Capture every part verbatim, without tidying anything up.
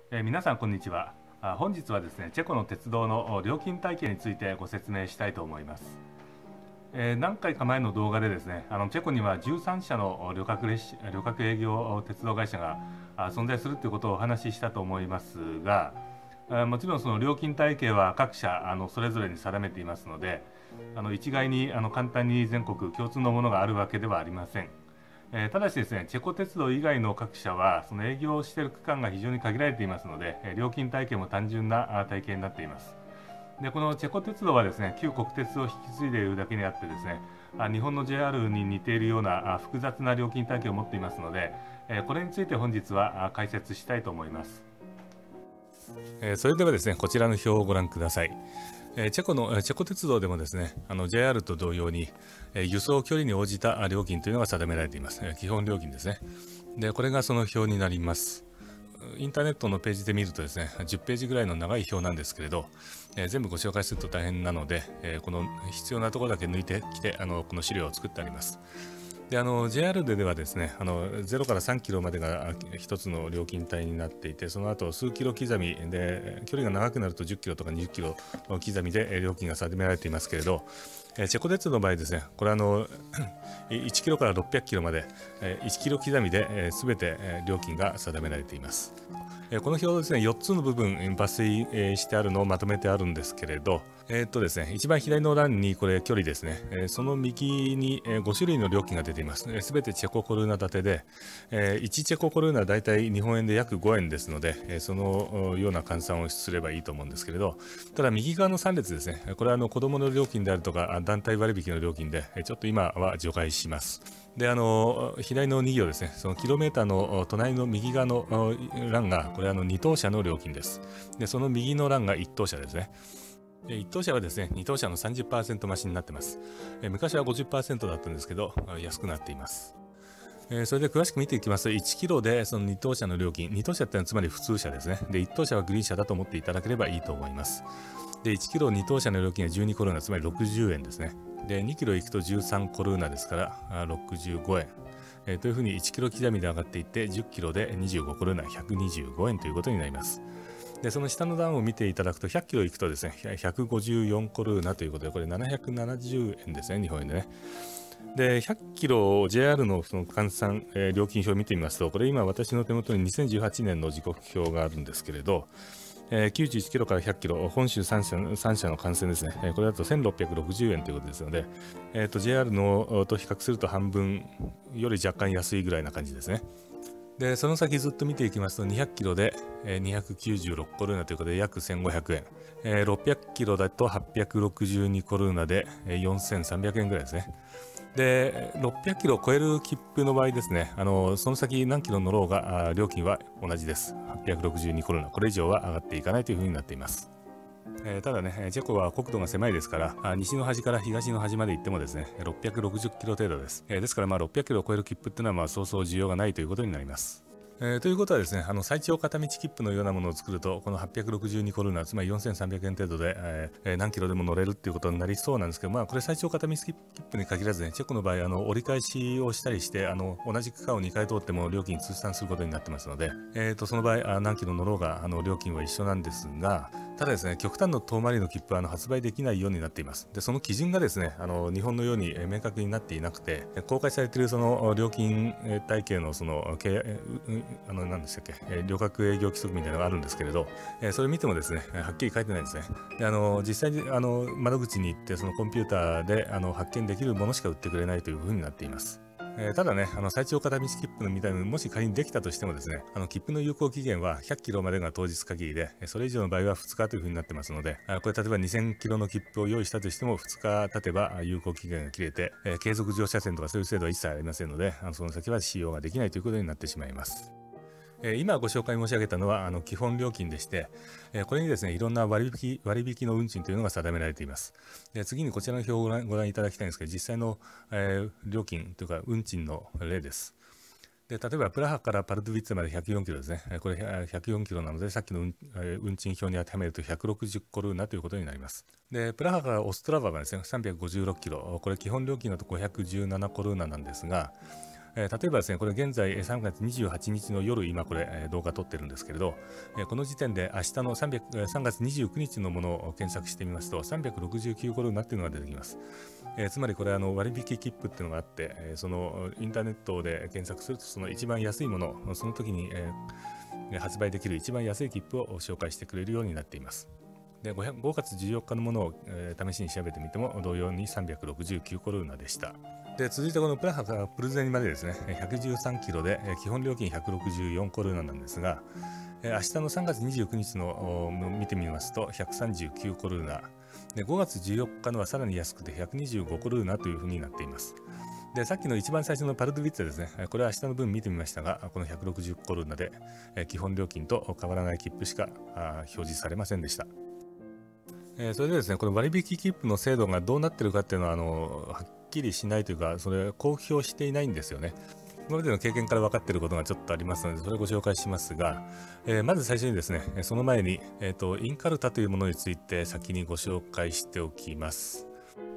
えー皆さんこんにちは。あ本日はですね、チェコの鉄道の料金体系についてご説明したいと思います。えー何回か前の動画でですね、あのチェコにはじゅうさんしゃの旅客列車旅客営業鉄道会社があ存在するということをお話ししたと思いますが、あもちろんその料金体系は各社あのそれぞれに定めていますので、あの一概にあの簡単に全国共通のものがあるわけではありません。えーただしですね、チェコ鉄道以外の各社はその営業をしている区間が非常に限られていますので、えー料金体系も単純なあ体系になっています。で、このチェコ鉄道はですね、旧国鉄を引き継いでいるだけにあってですね、あ日本の ジェイアール に似ているようなあ複雑な料金体系を持っていますので、えーこれについて本日はあ解説したいと思います。えーそれではですね、こちらの表をご覧ください。えーチェコのえーチェコ鉄道でもですね、あの ジェイアール と同様に、えー輸送距離に応じたあ料金というのが定められています。えー基本料金ですね。で、これがその表になります。インターネットのページで見るとですね、じゅっページぐらいの長い表なんですけれど、えー全部ご紹介すると大変なので、えーこの必要なところだけ抜いてきて、あのこの資料を作ってあります。であの ジェイアール でではですね、あのゼロからさんキロまでが一つの料金帯になっていて、その後数キロ刻みで距離が長くなるとじゅっキロとかにじゅっキロ刻みで料金が定められていますけれど、チェコ鉄道の場合ですね、これあのいちキロからろっぴゃくキロまでいちキロ刻みで全て料金が定められています。この表ですね、よっつの部分抜粋してあるのをまとめてあるんですけれど、えーっとですね、一番左の欄にこれ距離ですね、その右にごしゅるいの料金が出ています。すべてチェココルーナ建てで、いちチェココルーナはだいたい日本円で約ごえんですので、そのような換算をすればいいと思うんですけれど、ただ右側のさん列ですね、これはあの子どもの料金であるとか団体割引の料金で、ちょっと今は除外します。で、あの左のに行ですね、そのキロメーターの隣の右側の欄が、これはあのに等車の料金です。で、その右の欄がいち等車ですね。いち等車はですね、に等車の さんじゅっパーセント 増しになってます。昔は ごじゅっパーセント だったんですけど、安くなっています。それで詳しく見ていきますと、いちキロでそのに等車の料金、に等車ってのはつまり普通車ですね。で、いち等車はグリーン車だと思っていただければいいと思います。で、いちキロに等車の料金はじゅうにコルーナ、つまりろくじゅうえんですね。で、にキロ行くとじゅうさんコルーナですからろくじゅうごえん。えー、というふうにいちキロ刻みで上がっていって、じゅっキロでにじゅうごコルーナ、ひゃくにじゅうごえんということになります。で、その下の段を見ていただくと、ひゃくキロ行くとですね、ひゃくごじゅうよんコルーナということで、これななひゃくななじゅうえんですね、日本円でね。で、ひゃくキロ ジェイアール のその換算、えー、料金表を見てみますと、これ今私の手元ににせんじゅうはちねんの時刻表があるんですけれど、えー、きゅうじゅういちキロからひゃくキロ、本州さん社のさん社の換算ですね、えー、これだとせんろっぴゃくろくじゅうえんということですので、えー、と ジェイアール のと比較すると半分より若干安いぐらいな感じですね。で、その先ずっと見ていきますと、にひゃくキロでにひゃくきゅうじゅうろくコルーナということで約せんごひゃくえん、えー、ろっぴゃくキロだとはっぴゃくろくじゅうにコルーナでよんせんさんびゃくえんぐらいですね。で、ろっぴゃくキロを超える切符の場合ですね、あのその先何キロ乗ろうが料金は同じです。はっぴゃくろくじゅうにコルーナ、これ以上は上がっていかないというふうになっています。えー、ただね、チェコは国土が狭いですから、西の端から東の端まで行ってもですね、ろっぴゃくろくじゅっキロ程度です。えー、ですから、まあろっぴゃくキロを超える切符っていうのは、まあそうそう需要がないということになります。えー、ということはですね、あの最長片道切符のようなものを作ると、このはっぴゃくろくじゅうにコルーナ、つまりよんせんさんびゃくえん程度で、えー、何キロでも乗れるっていうことになりそうなんですけど、まあこれ最長片道切符に限らずね、チェコの場合、あの折り返しをしたりして、あの同じ区間をにかい通っても料金通算することになってますので、えー、とその場合、何キロ乗ろうがあの料金は一緒なんですが、ただですね、極端の遠回りの切符はあの発売できないようになっています。で、その基準がですね、あの日本のように明確になっていなくて、公開されているその料金体系のそのあの何でしたっけ、旅客営業規則みたいなのがあるんですけれど、それ見てもですね、はっきり書いてないんですね。で、あの実際にあの窓口に行ってそのコンピューターであの発見できるものしか売ってくれないというふうになっています。えー、ただね、あの最長片道切符みたいなのもし仮にできたとしてもですね、あの切符の有効期限はひゃくキロまでが当日限りで、それ以上の場合はふつかというふうになってますので、これ例えばにせんキロの切符を用意したとしてもふつか経てば有効期限が切れて、えー、継続乗車線とかそういう制度は一切ありませんので、あのその先は使用ができないということになってしまいます。今ご紹介申し上げたのはあの基本料金でして、これにですね、いろんな割引割引の運賃というのが定められています。で、次にこちらの表をご覧ご覧いただきたいんですけど、実際の、えー、料金というか運賃の例です。で、例えばプラハからパルドゥビッツェまでひゃくよんキロですね。これひゃくよんキロなので、さっきの運、運賃表に当てはめるとひゃくろくじゅうコルーナということになります。で、プラハからオストラバはですね、さんびゃくごじゅうろくキロ、これ基本料金だとごひゃくじゅうななコルーナなんですが、 えー、例えばですね、これ現在さんがつにじゅうはちにちの夜、今これ、えー、動画撮ってるんですけれど、えー、この時点で明日のさんびゃくさんがつにじゅうくにちのものを検索してみますと、さんびゃくろくじゅうきゅうコロナっていうのが出てきます。えー、つまりこれあの割引切符っていうのがあって、えー、そのインターネットで検索すると、その一番安いもの、その時に、えー、発売できる一番安い切符を紹介してくれるようになっています。でごがつじゅうよっかのものを、えー、試しに調べてみても同様にさんびゃくろくじゅうきゅうコロナでした。で続いてこのプラハからプルゼニまでですね、ひゃくじゅうさんキロで基本料金ひゃくろくじゅうよんコロナなんですが、明日のさんがつにじゅうくにちの見てみますとひゃくさんじゅうきゅうコロナで、ごがつじゅうよっかのはさらに安くてひゃくにじゅうごコロナというふうになっています。でさっきの一番最初のパルドビッツァですね、これは明日の分見てみましたが、このひゃくろくじゅうコロナで基本料金と変わらない切符しか表示されませんでした。えー、それでですね、この割引切符の制度がどうなっているかっていうのはあのはっきりしないというか、それ公表していないんですよね。今までの経験から分かっていることがちょっとありますので、それをご紹介しますが、えー、まず最初にですね、その前に、えーと、インカルタというものについて先にご紹介しておきます。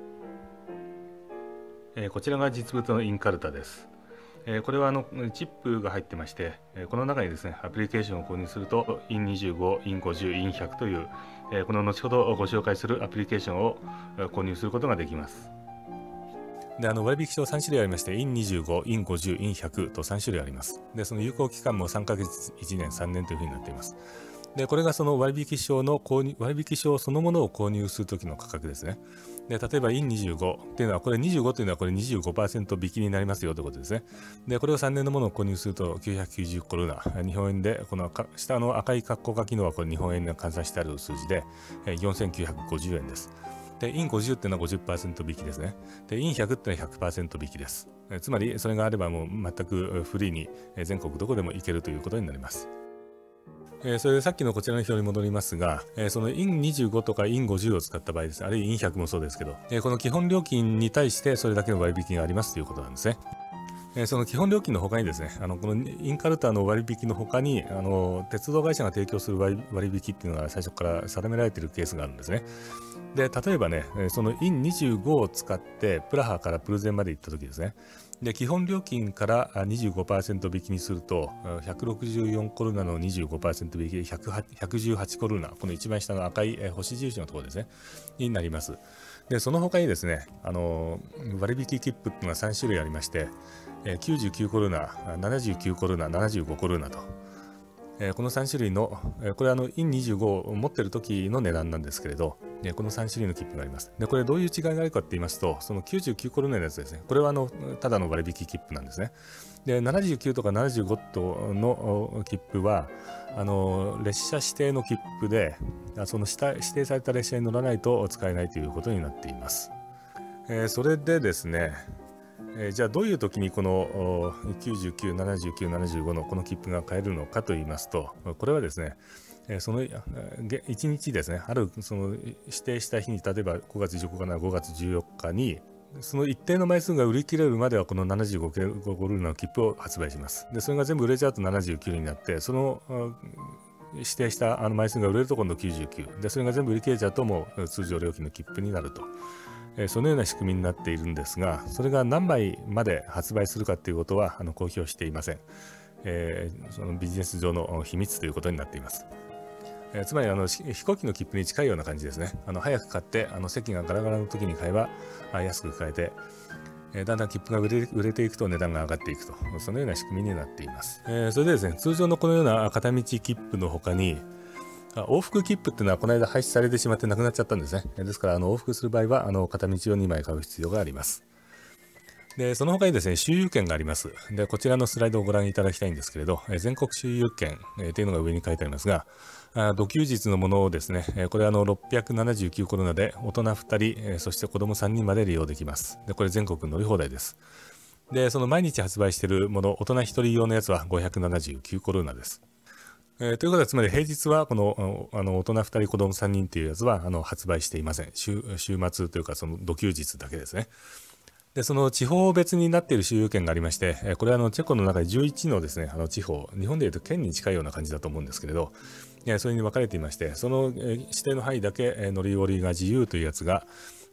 えー、こちらが実物のインカルタです。えー、これはあのチップが入ってまして、えー、この中にですね、アプリケーションを購入すると、インにじゅうご、インごじゅう、インひゃくという、えー、この後ほどご紹介するアプリケーションを購入することができます。であの割引証さんしゅるいありまして、インにじゅうご、インごじゅう、インひゃくとさんしゅるいあります。で、その有効期間もさんかげつ、いちねん、さんねんというふうになっています。で、これがその割引証の購入、割引証そのものを購入するときの価格ですね。で、例えばインにじゅうごっていうのは、これにじゅうごというのはこれ にじゅうごパーセント 引きになりますよということですね。で、これをさんねんのものを購入するときゅうひゃくきゅうじゅうコロナ、日本円で、この下の赤い括弧書きのはこれ日本円で換算してある数字でよんせんきゅうひゃくごじゅうえんです。で、インごじゅうっていうのは ごじゅっパーセント 引きですね。で、インひゃくっていうのは ひゃくパーセント 引きです。つまり、それがあればもう全くフリーに全国どこでも行けるということになります。えー、それでさっきのこちらの表に戻りますが、えー、そのインにじゅうごとかインごじゅうを使った場合です。あるいはインひゃくもそうですけど、えー、この基本料金に対してそれだけの割引がありますということなんですね。えー、その基本料金の他にですね、あのこのインカルタの割引の他にあの鉄道会社が提供する割引っていうのが最初から定められているケースがあるんですね。で、例えばね、そのインにじゅうごを使ってプラハからプルゼンまで行った時ですね。で、基本料金から にじゅうごパーセント 引きにすると、ひゃくろくじゅうよんコロナの にじゅうごパーセント 引きでひゃくじゅうはちコロナ、この一番下の赤い星印のところですね、になります。で、その他にですね、あの割引切符っていうのがさんしゅるいありまして、きゅうじゅうきゅうコロナ、ななじゅうきゅうコロナ、ななじゅうごコロナと。このさんしゅるいの、これはあのインにじゅうごを持っている時の値段なんですけれど、このさんしゅるいの切符があります。で、これどういう違いがあるかって言いますと、そのきゅうじゅうきゅうコロナのやつですね。これはあのただの割引切符なんですね。で、ななじゅうきゅうとかななじゅうごの切符は、あの列車指定の切符で、その指定された列車に乗らないと使えないということになっています。えー、それでですね、えー、じゃあどういう時にこのきゅうじゅうきゅう、ななじゅうきゅう、ななじゅうごのこの切符が買えるのかと言いますと、これはですね、そのいちにちですね、あるその指定した日に、例えばごがつじゅうごにちからごがつじゅうよっかに、その一定の枚数が売り切れるまではこのななじゅうごコロナの切符を発売します。で、それが全部売れちゃうとななじゅうきゅうになって、その指定したあの枚数が売れると今度きゅうじゅうきゅうで、それが全部売り切れちゃうともう通常料金の切符になると。そのような仕組みになっているんですが、それが何枚まで発売するかということはあの公表していません。えー、そのビジネス上の秘密ということになっています。えー、つまりあの飛行機の切符に近いような感じですね。あの早く買ってあの席がガラガラの時に買えば安く買えて、えー、だんだん切符が売れ、売れていくと値段が上がっていくと、そのような仕組みになっています。えー、それでですね、通常のこのような片道切符の他に、往復切符っていうのはこの間廃止されてしまってなくなっちゃったんですね。ですからあの往復する場合はあの片道をにまい買う必要があります。で、その他にですね、周遊券があります。で、こちらのスライドをご覧いただきたいんですけれど、全国周遊券というのが上に書いてありますが、土休日のものをですね、これはあのろっぴゃくななじゅうきゅうコロナで大人ふたり、そして子供さんにんまで利用できます。で、これ全国乗り放題です。で、その毎日発売しているもの、大人ひとり用のやつはごひゃくななじゅうきゅうコロナです。えー、ということは、つまり平日はこのあの大人ふたり、子供さんにんというやつはあの発売していません。週、週末というか、その土休日だけですね。で、その地方別になっている周遊券がありまして、これはあのチェコの中でじゅういちのですね、あの地方、日本でいうと県に近いような感じだと思うんですけれど、それに分かれていまして、その指定の範囲だけ乗り降りが自由というやつが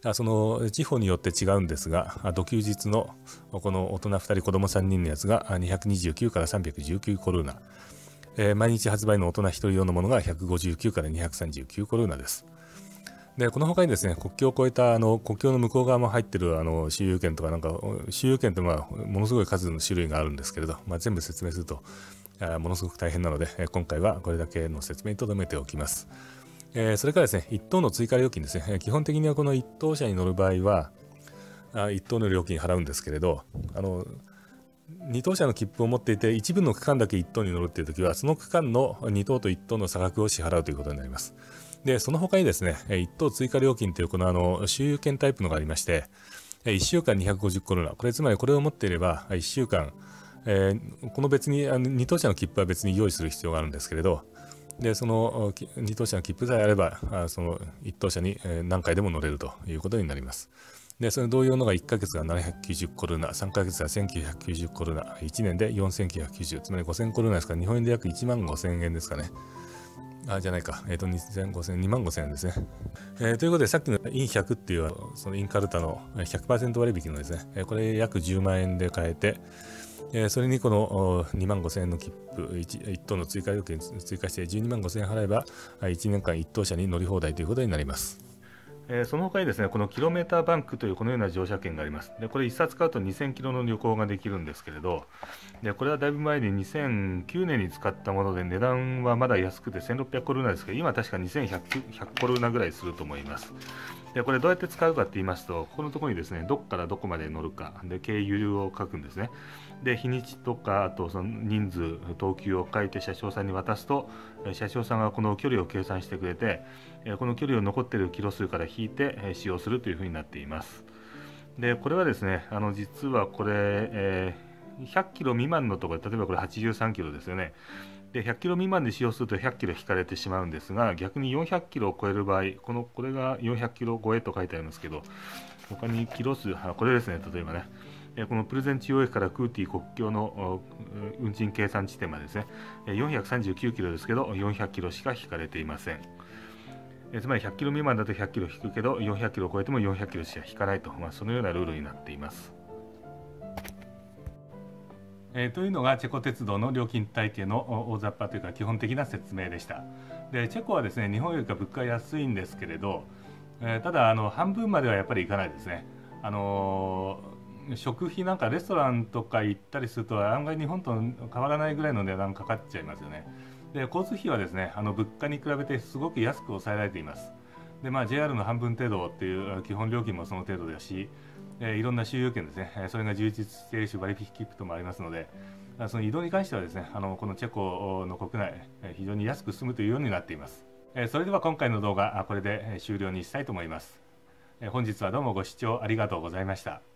その地方によって違うんですが、土休日のこの大人ふたり子供さんにんのやつがにひゃくにじゅうきゅうからさんびゃくじゅうきゅうコルーナ、えー、毎日発売の大人ひとり用のものがひゃくごじゅうきゅうからにひゃくさんじゅうきゅうコルーナです。でこの他にですね、国境を越えたあの国境の向こう側も入ってるあの周遊券とか、なんか周遊券ってまあものすごい数の種類があるんですけれど、まあ、全部説明するとものすごく大変なので、今回はこれだけの説明にとどめておきます。えー、それからですね、いっ等の追加料金ですね。基本的にはこのいっ等車に乗る場合は、いっ等の料金払うんですけれど、あのに等車の切符を持っていて、一部の区間だけいっ等に乗るっていうときは、その区間のに等といっ等の差額を支払うということになります。で、その他にですね、いっ等追加料金というこのあの周遊券タイプのがありまして、いっしゅうかんにひゃくごじゅうコロナ、これつまりこれを持っていれば、いっしゅうかん、えー、この別にあのに等車の切符は別に用意する必要があるんですけれど、でそのに等車の切符さえあれば、そのいっ等車に何回でも乗れるということになります。でそれ同様のがいっかげつがななひゃくきゅうじゅうコルーナ、さんかげつがせんきゅうひゃくきゅうじゅうコルーナ、いちねんでよんせんきゅうひゃくきゅうじゅう、つまりごせんコルーナですから、日本円で約いちまんごせんえんですかね。あ、じゃないか。えっ、ー、と、にせん、ごせん、にまんごせんえんですね。えー、ということで、さっきのインひゃくっていう、そのインカルタの ひゃくパーセント 割引のですね、これ約じゅうまんえんで買えて、えー、それにこのにまんごせんえんの切符 1, いっ等の追加料金追加してじゅうにまんごせんえん払えば、いちねんかんいっ等車に乗り放題ということになります。えー、その他にですね、このキロメーターバンクというこのような乗車券があります。でこれいっさつ買うとにせんキロの旅行ができるんですけれど、でこれはだいぶ前ににせんきゅうねんに使ったもので、値段はまだ安くてせんろっぴゃくコルーナですけど、今確かにせんひゃくコルーナぐらいすると思います。でこれどうやって使うかって言いますと、ここのところにですね、どこからどこまで乗るかで経由を書くんですね。で日にちとか、あとその人数、等級を書いて車掌さんに渡すと、車掌さんがこの距離を計算してくれて、この距離を残っているキロ数から引いて使用するというふうになっています。でこれはですね、あの実はこれ、えー、ひゃっキロ未満のところ、例えばこれはちじゅうさんキロですよね。でひゃっキロ未満で使用するとひゃっキロ引かれてしまうんですが、逆によんひゃっキロを超える場合、このこれがよんひゃっキロ超えと書いてありますけど、他にキロ数、これですね、例えばね、このプレゼン中央駅からクーティ国境の運賃計算地点までですね、よんひゃくさんじゅうきゅうキロですけど、よんひゃっキロしか引かれていません。つまりひゃっキロ未満だとひゃっキロ引くけど、よんひゃっキロを超えてもよんひゃっキロしか引かないと、まあ、そのようなルールになっています。えー、というのがチェコ鉄道の料金体系の大雑把というか基本的な説明でした。でチェコはですね、日本よりか物価安いんですけれど、えー、ただあの半分まではやっぱりいかないですね。あのー、食費なんかレストランとか行ったりすると案外日本と変わらないぐらいの値段かかっちゃいますよね。で交通費はですね、あの物価に比べてすごく安く抑えられています。で、まあ、ジェイアール の半分程度っていう基本料金もその程度だし、えー、いろんな周遊券ですね、それが充実しているし割引切符もありますので、その移動に関してはですね、あのこのチェコの国内非常に安く済むというようになっています。それでは今回の動画これで終了にしたいと思います。本日はどうもご視聴ありがとうございました。